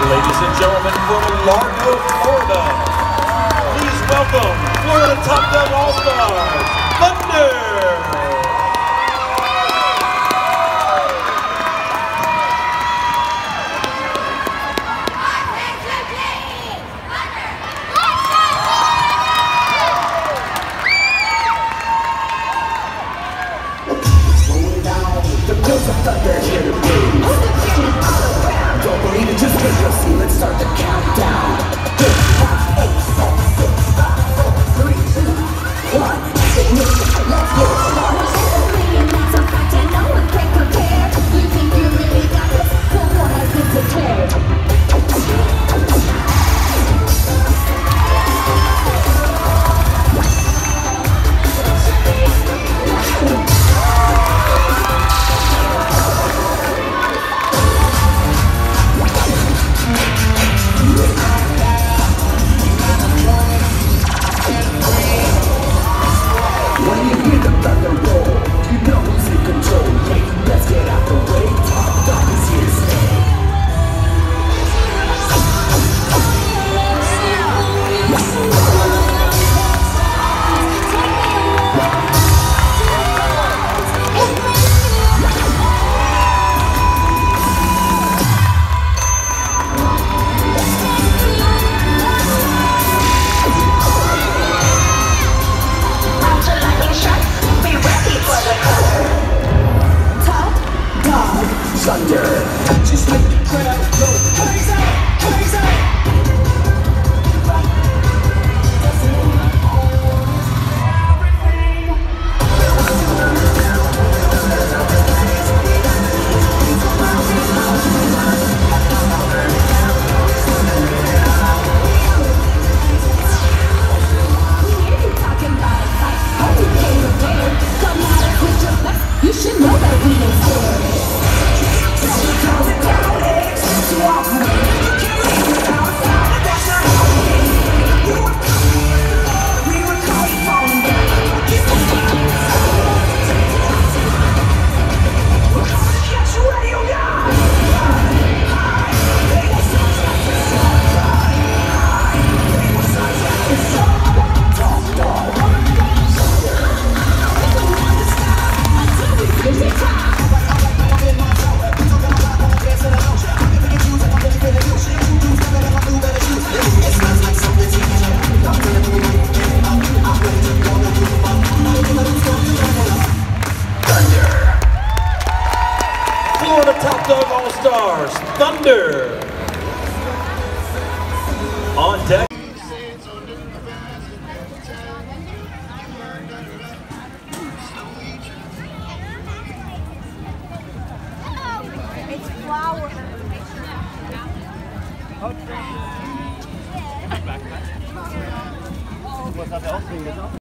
Ladies and gentlemen, from Largo, Florida, please welcome Florida Top Dog All-Stars, Thunder! Thunder here to breathe. Don't believe it, just wait, you'll see. Let's start the countdown. 5, 8, 7, 6, 5, 4, 3, 2, 1. Ignition, let's get it started. It's a fact, I know it can't compare. You think you really got this? Well, war has been declared. Thunder. Just make the crowd go crazy, crazy. You should know that we ain't scared. Florida Top Dog All-Stars, Thunder! On deck. It's flour. What's up, else?